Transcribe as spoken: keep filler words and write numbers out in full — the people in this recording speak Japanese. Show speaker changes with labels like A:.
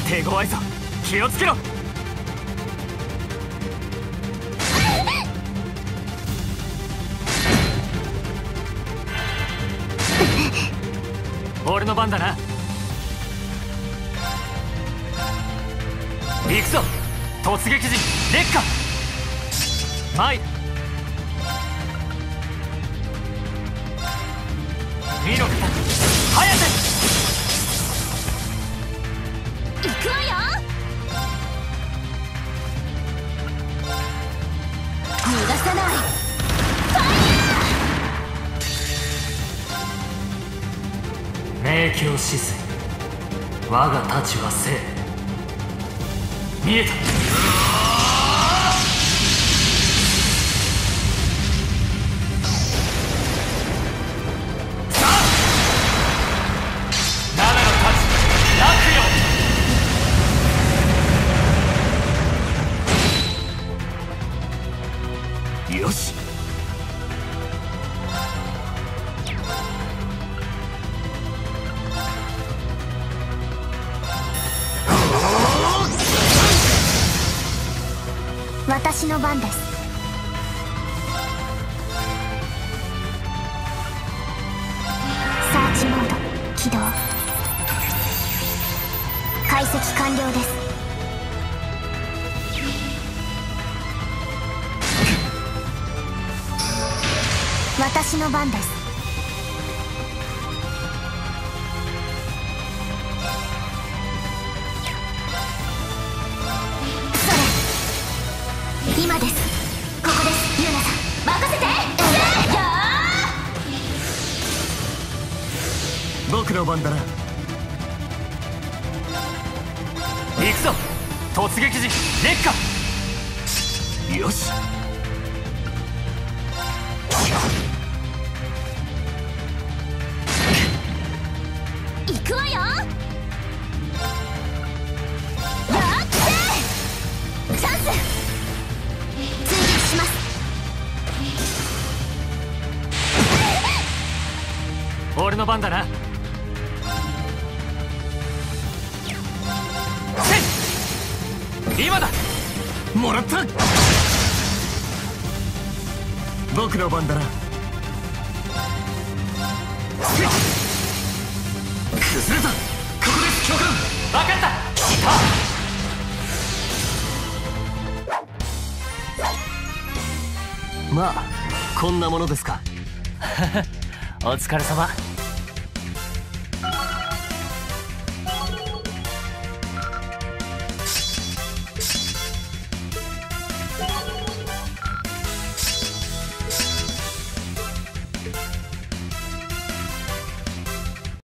A: 手強いぞ、気をつけろ。俺の番だな。行くぞ、突撃時烈火前。見ろか早瀬。
B: 行くわよ。逃がさない。ファイヤー。
A: 明鏡止水、我が太刀は生。見えた。さあ七の太刀落葉。よし。
B: 私の番です。サーチモード起動。解析完了です。私の番です。今です。ここです、ユーナさん。任せて。やー。
A: 僕の番だな。行くぞ、突撃時烈火。よし。
B: 行くわよ。やってチャンス。追撃します。
A: 俺の番だな。せい今だ。もらった。僕の番だな。崩れた。ここです教官。分かった。来た。まあこんなものですか。お疲れ様。